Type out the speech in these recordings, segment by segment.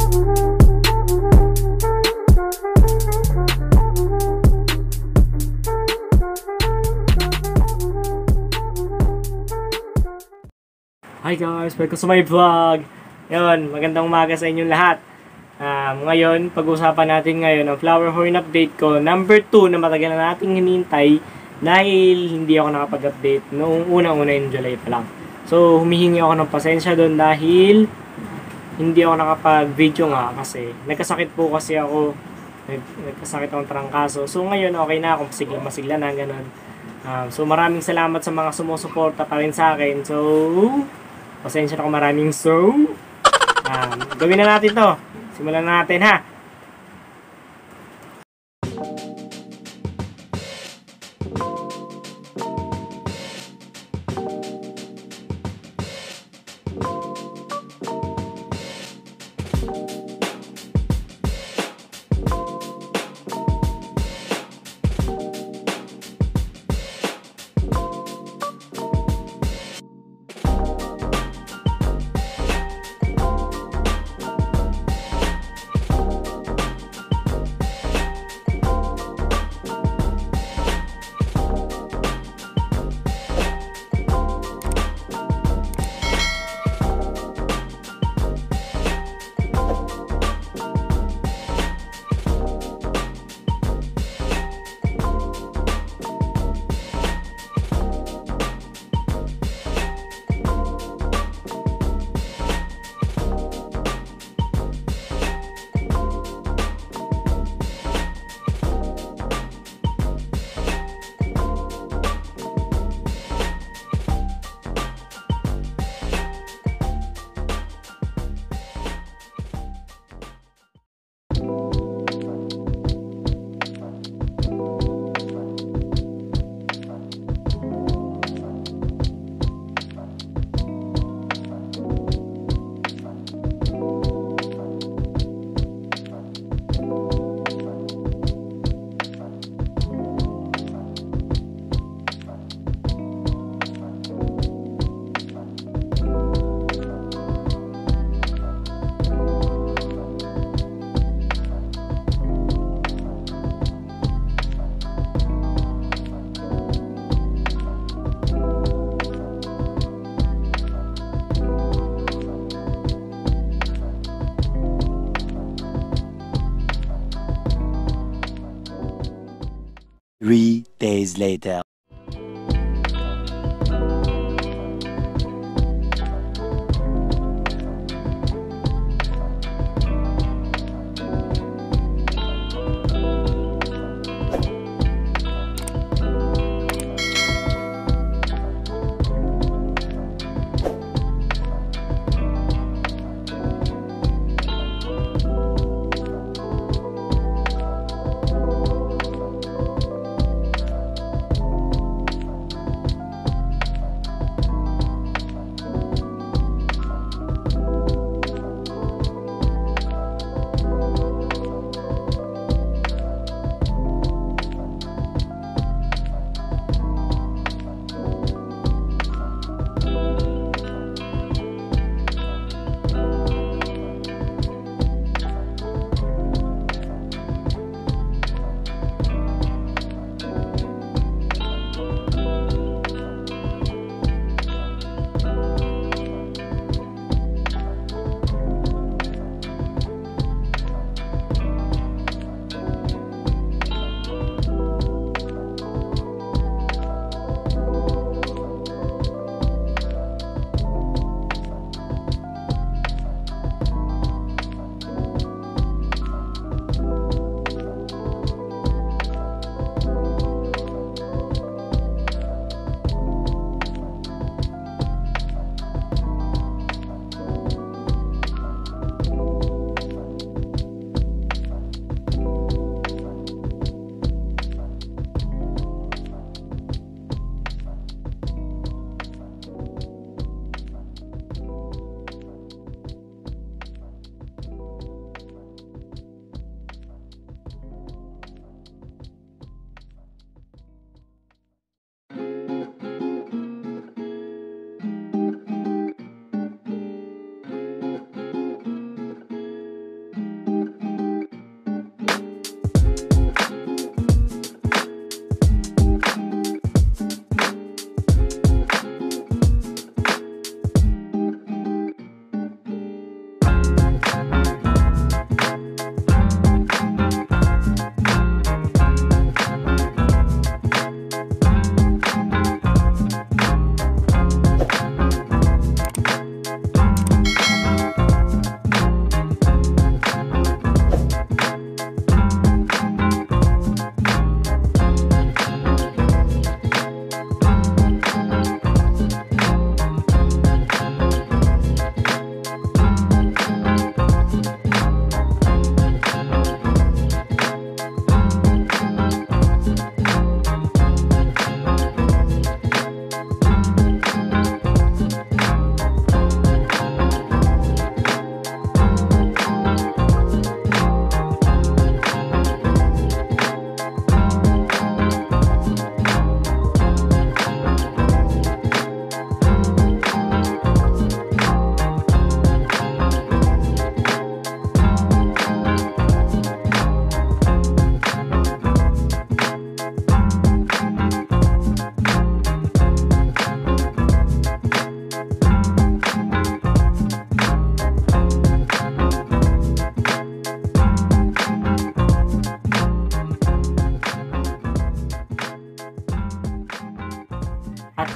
Hi guys, welcome sa my vlog. Ngayon, magandang umaga sa inyong lahat. Ngayon, pag-usapan natin ngayon ang flower horn update ko. Number 2 na matagal na nating hinintay dahil hindi ako nakapag-update noong unang-una yung July pa lang. So, humihingi ako ng pasensya doon dahil hindi ako nakapag-video nga kasi nagkasakit po kasi ako. Nagkasakit akong trangkaso. So, ngayon okay na ako. Masigla na, ganun. So, maraming salamat sa mga sumusuporta pa rin sa akin. So, pasensya na ako maraming gawin na natin to. Simulan na natin ha. Three days later.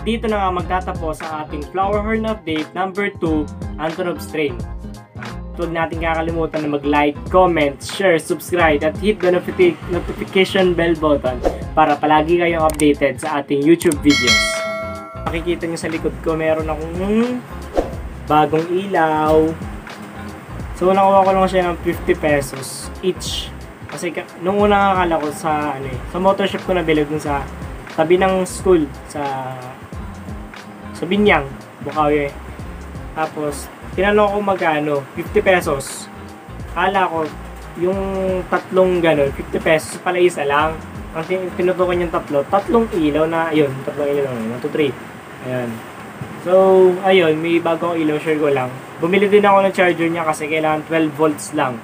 dito na nga magtatapos sa ating flower horn update number 2, Antonov strain. Huwag natin kakalimutan na mag-like, comment, share, subscribe at hit the notification bell button para palagi kayong updated sa ating YouTube videos. Makikita nyo sa likod ko, meron akong bagong ilaw. So, nakuha ko lang siya ng 50 pesos each. Kasi nung una akala ko sa motor shop ko nabili dun sa tabi ng school sa Binyang, Bukawi. Tapos tinanong ko magkano, 50 pesos. Akala ko yung tatlong ganun, 50 pesos pala isa lang. Ang tinutukan yung tatlong ilaw na, ayun, tatlong ilaw na, 1, 2, 3. Ayan. So, ayun, may bagong ilaw, share ko lang. Bumili din ako ng charger niya kasi kailangan 12 volts lang.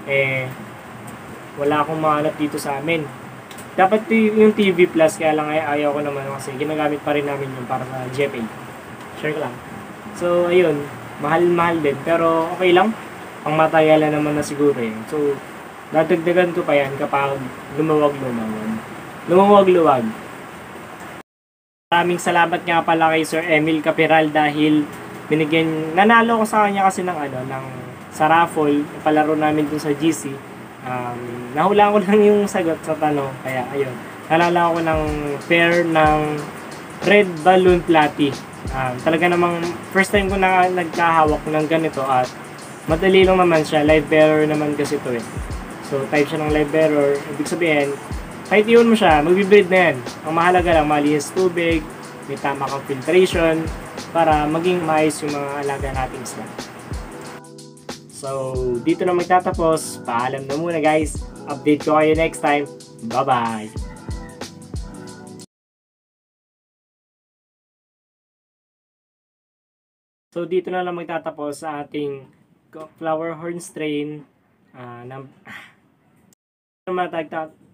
Wala akong mahanap dito sa amin. Dapat yung TV Plus, kaya lang ayaw ko naman kasi ginagamit pa rin namin yun para sa GFA. Share ko lang. So, ayun, mahal-mahal din. Pero okay lang. Pang matagalan naman na siguro eh. So, dadagdagan ko pa yan kapag lumawag-luwag. Maraming salamat nga pala kay Sir Emil Capiral dahil nanalo ko sa kanya kasi ng sa raffle, palaro namin dun sa GC. Nahulaan ko lang yung sagot sa tanong, kaya ayun. Nalala ko ng pair ng red balloon platy. Talaga namang first time ko na nagkahawak ng ganito at madali lang naman siya, live bearer naman kasi ito eh. So type siya ng live bearer, ibig sabihin kahit iyon mo siya, magbibreed na yan. Ang mahalaga lang, malinis tubig, may tama kang filtration para maging maayos yung mga alaga nating isla. So, dito na magtatapos. Paalam na muna guys. Update ko kayo next time. Bye-bye! So, dito na lang magtatapos sa ating flower horn strain.